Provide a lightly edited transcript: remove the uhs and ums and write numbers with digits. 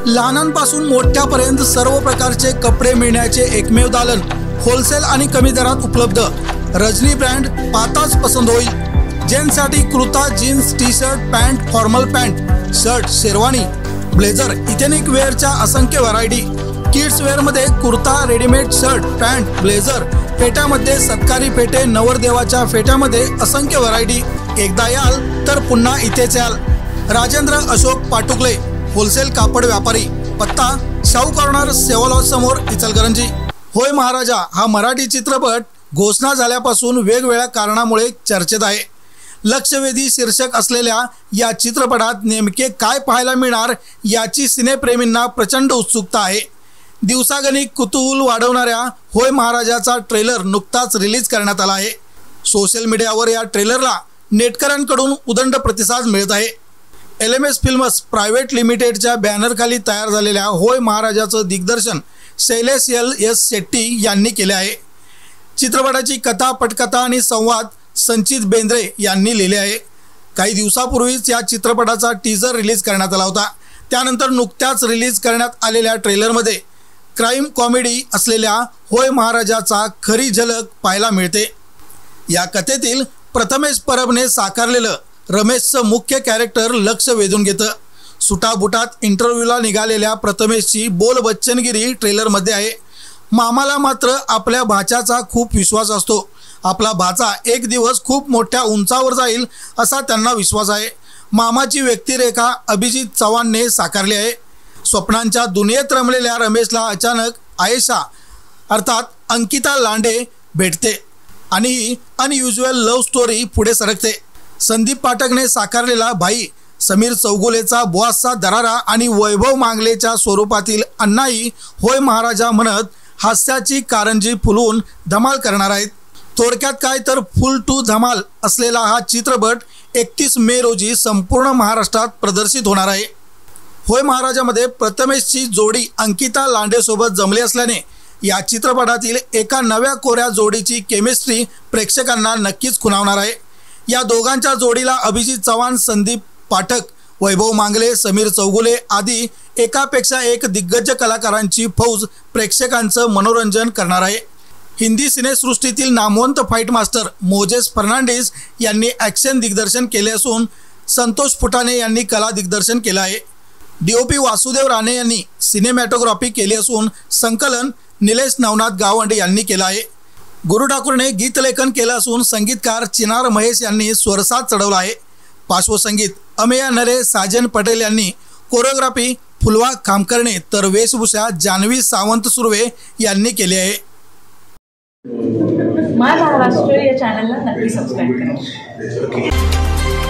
लहानांपासून मोठ्यापर्यंत सर्व प्रकारचे कपडे मिळण्याचे एकमेव दालन होलसेल आणि कमी दरात उपलब्ध। रजनी ब्रँड पाताच पसंत होईल। जेंट्ससाठी kurta, jeans, T shirt, pant, formal pant, shirt, sherwani, blazer ethnic वेअरच्या असंख्य व्हरायटी। किड्स वेअर मध्ये kurta, readymade shirt, pant, blazer, फेट्यामध्ये सत्कारी फेटे, नवरदेवाच्या फेट्यामध्ये असंख्य व्हरायटी। एकदा याल तर पुन्हा इथेच याल। राजेंद्र अशोक पाटुकले, होलसेल कापड व्यापारी, पत्ता शाहू कॉर्नर, सेवा लॉज समोर, इचलकरंजी। होय महाराजा हा मराठी चित्रपट घोषणा झाल्यापासून वेगवेगळ्या कारणामुळे चर्चेत आहे। लक्षवेधी शीर्षक असलेल्या या चित्रपटात नेमके काय पाहायला मिळणार याची सिनेप्रेमींना प्रचंड उत्सुकता आहे। दिवसागणिक कुतूहल वाढवणाऱ्या होय महाराजाचा ट्रेलर नुकताच रिलीज करण्यात आला आहे। सोशल मीडियावर या ट्रेलरला नेटकऱ्यांकडून उदंड प्रतिसाद मिळत आहे। LMS फिल्म्स प्रायव्हेट लिमिटेडच्या बॅनरखाली तयार झालेल्या होय महाराजाचं दिग्दर्शन शैलेश S शेट्टी यांनी केले आहे। चित्रपटाची कथा, पटकथा आणि संवाद संचित बेंद्रे यांनी लिहिले आहे। काही दिवसापूर्वीच या चित्रपटाचा टीजर रिलीज करण्यात आला होता। त्यानंतर नुकत्याच रिलीज करण्यात आलेल्या ट्रेलरमध्ये क्राईम कॉमेडी असलेल्या होय महाराजाचा खरी झलक पाहायला मिळते। या कथेतील प्रथमेश परबने साकारलेलं रमेशचं मुख्य कॅरेक्टर लक्ष वेधून घेतं। सुटाबुटात इंटरव्ह्यूला निघालेल्या प्रथमेशची बोलबच्चनगिरी ट्रेलरमध्ये आहे। मामाला मात्र आपल्या भाच्याचा खूप विश्वास असतो। आपला भाचा एक दिवस खूप मोठ्या उंचावर जाईल असा त्यांना विश्वास आहे। मामाची व्यक्तिरेखा अभिजित चव्हाणने साकारली आहे। स्वप्नांच्या दुनियेत रमलेल्या रमेशला अचानक आयेशा अर्थात अंकिता लांडे भेटते आणि ही अनयुज्युअल लव्ह स्टोरी पुढे सरकते। संदीप पाठकने साकारलेला भाई समीर चौगुलेचा बॉसचा दरारा आणि वैभव मांगलेच्या स्वरूपातील अण्णाई होय महाराजा म्हणत हास्याची कारंजी फुलवून धमाल करणार आहेत। थोडक्यात काय तर फुल टू धमाल असलेला हा चित्रपट 31 मे रोजी संपूर्ण महाराष्ट्रात प्रदर्शित होणार आहे। होय महाराजामध्ये प्रथमेशची जोडी अंकिता लांडेसोबत जमली असल्याने या चित्रपटातील एका नव्या कोऱ्या जोडीची केमिस्ट्री प्रेक्षकांना नक्कीच खुणावणार आहे। या दोघांच्या जोडीला अभिजित चव्हाण, संदीप पाठक, वैभव मांगले, समीर चौगुले आदी एकापेक्षा एक दिग्गज कलाकारांची फौज प्रेक्षकांचं मनोरंजन करणार आहे। हिंदी सिनेसृष्टीतील नामवंत फाईट मास्टर मोजेस फर्नांडिस यांनी ॲक्शन दिग्दर्शन केले असून संतोष फुटाणे यांनी कला दिग्दर्शन केलं आहे। DOP वासुदेव राणे यांनी सिनेमॅटोग्राफी केली असून संकलन निलेश नवनाथ गावंडे यांनी केलं आहे। गुरु ठाकूरने गीतलेखन केलं असून संगीतकार चिनार महेश यांनी स्वरसाद चढवला आहे। पार्श्वसंगीत अमेय नरे, साजन पटेल यांनी, कोरिओग्राफी फुलवा खामकर्णे तर वेशभूषा जान्हवी सावंत सुर्वे यांनी केली आहे। माय महाराष्ट्र या चॅनलला नक्की सबस्क्राईब करा।